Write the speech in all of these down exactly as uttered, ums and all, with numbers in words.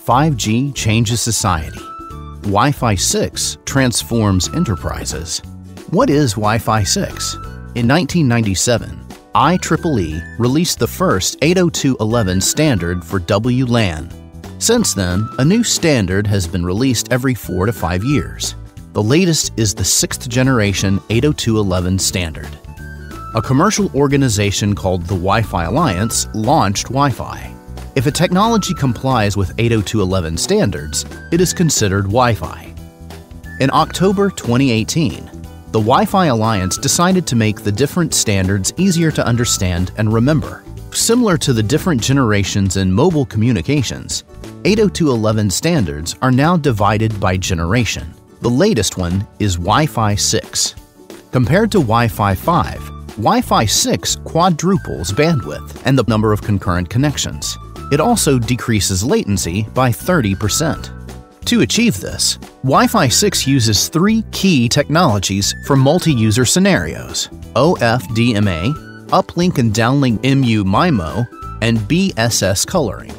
five G changes society. Wi-Fi six transforms enterprises. What is Wi-Fi six? In nineteen ninety-seven, I triple E released the first eight oh two dot eleven standard for W LAN. Since then, a new standard has been released every four to five years. The latest is the sixth generation eight oh two dot eleven standard. A commercial organization called the Wi-Fi Alliance launched Wi-Fi. If a technology complies with eight oh two dot eleven standards, it is considered Wi-Fi. In October twenty eighteen, the Wi-Fi Alliance decided to make the different standards easier to understand and remember. Similar to the different generations in mobile communications, eight oh two dot eleven standards are now divided by generation. The latest one is Wi-Fi six. Compared to Wi-Fi five, Wi-Fi six quadruples bandwidth and the number of concurrent connections. It also decreases latency by thirty percent. To achieve this, Wi-Fi six uses three key technologies for multi-user scenarios: O F D M A, uplink and downlink M U MIMO, and B S S coloring.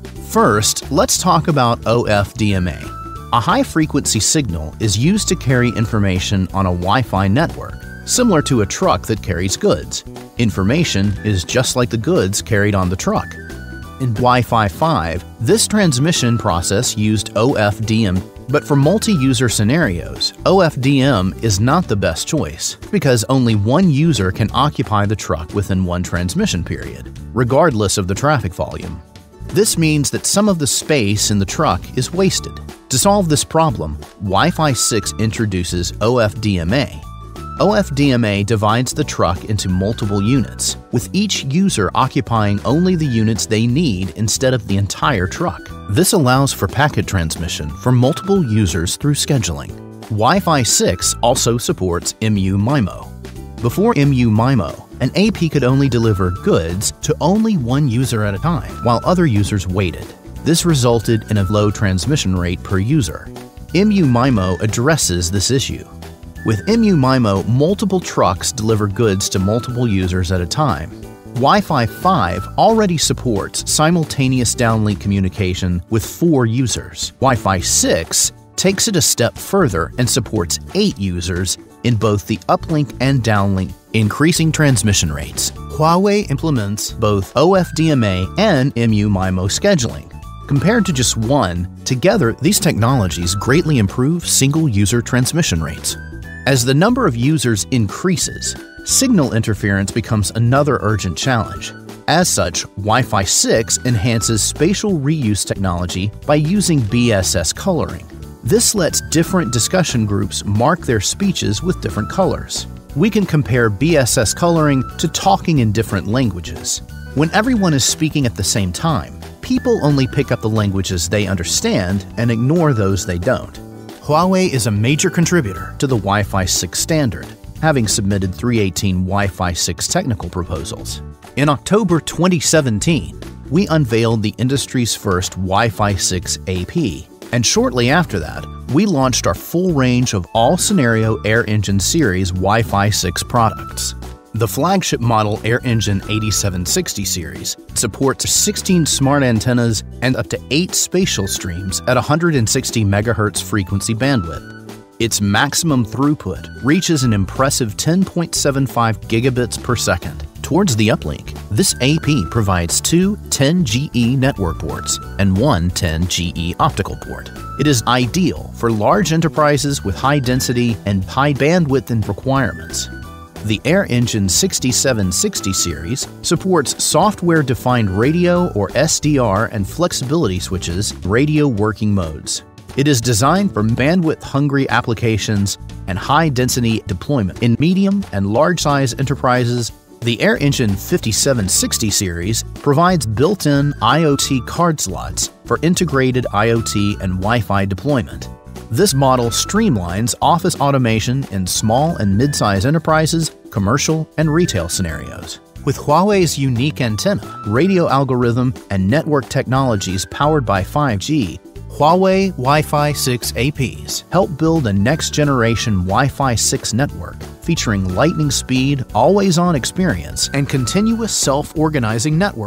First, let's talk about O F D M A. A high-frequency signal is used to carry information on a Wi-Fi network, similar to a truck that carries goods. Information is just like the goods carried on the truck. In Wi-Fi five, this transmission process used O F D M, but for multi-user scenarios, O F D M is not the best choice because only one user can occupy the truck within one transmission period, regardless of the traffic volume. This means that some of the space in the truck is wasted. To solve this problem, Wi-Fi six introduces O F D M A. O F D M A divides the truck into multiple units, with each user occupying only the units they need instead of the entire truck. This allows for packet transmission for multiple users through scheduling. Wi-Fi six also supports M U MIMO. Before M U MIMO, an A P could only deliver goods to only one user at a time, while other users waited. This resulted in a low transmission rate per user. M U MIMO addresses this issue. With M U MIMO, multiple trucks deliver goods to multiple users at a time. Wi-Fi five already supports simultaneous downlink communication with four users. Wi-Fi six takes it a step further and supports eight users in both the uplink and downlink, increasing transmission rates. Huawei implements both O F D M A and M U MIMO scheduling. Compared to just one, together these technologies greatly improve single-user transmission rates. As the number of users increases, signal interference becomes another urgent challenge. As such, Wi-Fi six enhances spatial reuse technology by using B S S coloring. This lets different discussion groups mark their speeches with different colors. We can compare B S S coloring to talking in different languages. When everyone is speaking at the same time, people only pick up the languages they understand and ignore those they don't. Huawei is a major contributor to the Wi-Fi six standard, having submitted three eighteen Wi-Fi six technical proposals. In October twenty seventeen, we unveiled the industry's first Wi-Fi six A P, and shortly after that, we launched our full range of all-scenario AirEngine Series Wi-Fi six products. The flagship model AirEngine eighty-seven sixty series supports sixteen smart antennas and up to eight spatial streams at one hundred sixty megahertz frequency bandwidth. Its maximum throughput reaches an impressive ten point seven five gigabits per second. Towards the uplink, this A P provides two ten G E network ports and one ten G E optical port. It is ideal for large enterprises with high density and high bandwidth and requirements. The AirEngine sixty-seven sixty series supports software-defined radio or S D R and flexibility switches radio working modes. It is designed for bandwidth-hungry applications and high-density deployment in medium and large-size enterprises. The AirEngine fifty-seven sixty series provides built-in I O T card slots for integrated I O T and Wi-Fi deployment. This model streamlines office automation in small and mid-size enterprises, commercial, and retail scenarios. With Huawei's unique antenna, radio algorithm, and network technologies powered by five G, Huawei Wi-Fi six A Ps help build a next-generation Wi-Fi six network featuring lightning speed, always-on experience, and continuous self-organizing networking.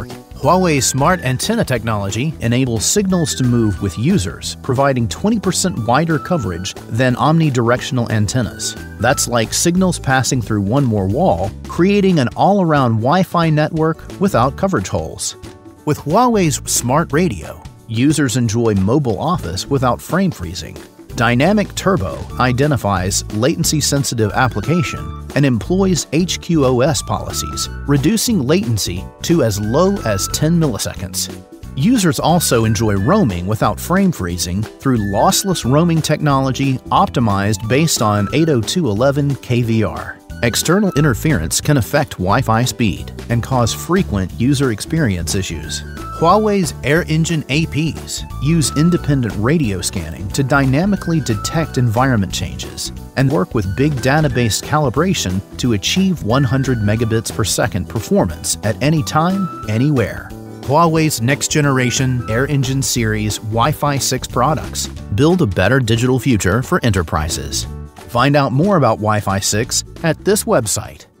Huawei's smart antenna technology enables signals to move with users, providing twenty percent wider coverage than omnidirectional antennas. That's like signals passing through one more wall, creating an all-around Wi-Fi network without coverage holes. With Huawei's Smart Radio, users enjoy mobile office without frame freezing. Dynamic Turbo identifies latency-sensitive application and employs H Q O S policies, reducing latency to as low as ten milliseconds. Users also enjoy roaming without frame freezing through lossless roaming technology optimized based on eight oh two dot eleven K V R. External interference can affect Wi-Fi speed and cause frequent user experience issues. Huawei's AirEngine A Ps use independent radio scanning to dynamically detect environment changes and work with big data-based calibration to achieve one hundred megabits per second performance at any time, anywhere. Huawei's next-generation AirEngine Series Wi-Fi six products build a better digital future for enterprises. Find out more about Wi-Fi six at this website.